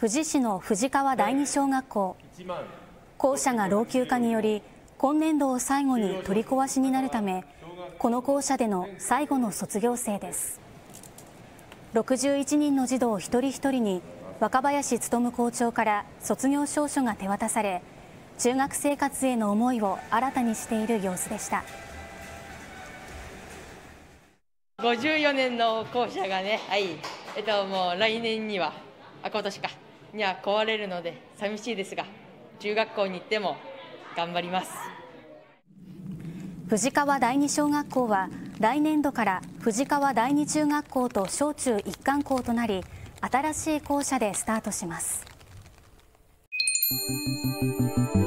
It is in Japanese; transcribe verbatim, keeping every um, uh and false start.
富士市の藤川第二小学校。校舎が老朽化により今年度を最後に取り壊しになるため、この校舎での最後の卒業生です。ろくじゅういちにんの児童一人一人に若林勉校長から卒業証書が手渡され、中学生活への思いを新たにしている様子でした。 ごじゅうよねんの校舎がね、はい、えっと、もう来年には、あ、今年か、には壊れるので寂しいですが、中学校に行っても頑張ります。 藤川第二小学校は来年度から藤川第二中学校と小中一貫校となり、新しい校舎でスタートします。